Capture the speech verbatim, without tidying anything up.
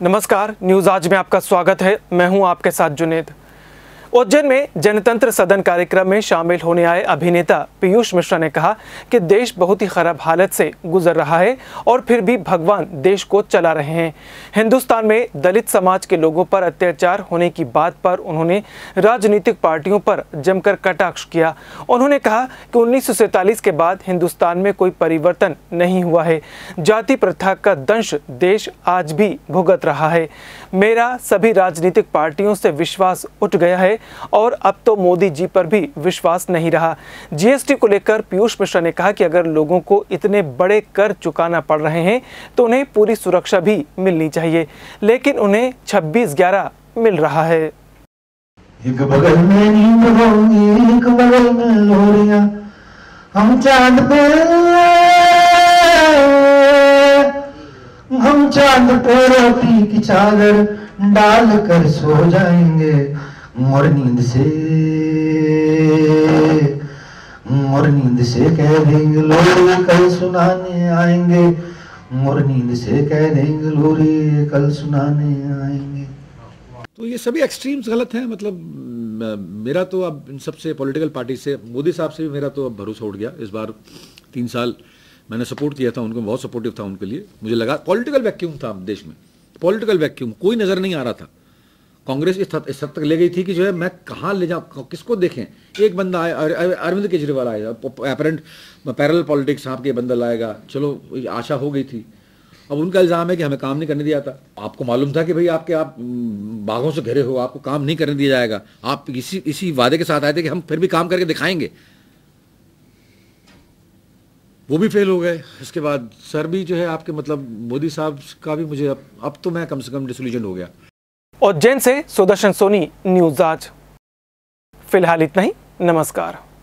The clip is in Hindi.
नमस्कार, न्यूज आज में आपका स्वागत है। मैं हूं आपके साथ जुनेद। उज्जैन में जनतंत्र सदन कार्यक्रम में शामिल होने आए अभिनेता पीयूष मिश्रा ने कहा कि देश बहुत ही खराब हालत से गुजर रहा है और फिर भी भगवान देश को चला रहे हैं। हिंदुस्तान में दलित समाज के लोगों पर अत्याचार होने की बात पर उन्होंने राजनीतिक पार्टियों पर जमकर कटाक्ष किया। उन्होंने कहा कि उन्नीस सौ सैंतालीस के बाद हिंदुस्तान में कोई परिवर्तन नहीं हुआ है। जाति प्रथा का दंश देश आज भी भुगत रहा है। मेरा सभी राजनीतिक पार्टियों से विश्वास उठ गया है और अब तो मोदी जी पर भी विश्वास नहीं रहा। जीएसटी को लेकर पीयूष मिश्रा ने कहा कि अगर लोगों को इतने बड़े कर चुकाना पड़ रहे हैं तो उन्हें पूरी सुरक्षा भी मिलनी चाहिए, लेकिन उन्हें छब्बीस ग्यारह मिल रहा है। एक बगल में नींद होगी, एक बगल में लोरियां, हम चांद पे हम चांद पे रोटी की चादर डाल कर सो जाएंगे और नींद से और नींद से कह देंगे लोरी कल सुनाने आएंगे और नींद से कह देंगे लोरी कल सुनाने आएंगे। तो ये सभी एक्सट्रीम्स गलत हैं। मतलब मेरा तो अब इन सबसे पॉलिटिकल पार्टी से, मोदी साहब से भी मेरा तो अब भरोसा उठ गया। इस बार तीन साल मैंने सपोर्ट किया था उनको, बहुत सपोर्टिव था उनके लिए। मुझे लगा पॉलिटिकल वैक्यूम था देश में, पॉलिटिकल वैक्यूम, कोई नज़र नहीं आ रहा था। कांग्रेस इस हद तक ले गई थी कि जो है मैं कहाँ ले जाऊँ, किसको देखें। एक बंदा आया, अरविंद केजरीवाल आया, अपरेंट पैरेलल पॉलिटिक्स आपके बंदा लाएगा, चलो आशा हो गई थी। अब उनका इल्ज़ाम है कि हमें काम नहीं करने दिया था। आपको मालूम था कि भाई आपके आप बाघों से घिरे हो, आपको काम नहीं करने दिया जाएगा। आप इसी इसी वादे के साथ आए थे कि हम फिर भी काम करके दिखाएंगे, वो भी फेल हो गए। इसके बाद सर भी जो है आपके मतलब मोदी साहब का भी मुझे अब, अब तो मैं कम से कम डिसल्यूजन हो गया। उज्जैन से सुदर्शन सोनी, न्यूज आज। फिलहाल इतना ही, नमस्कार।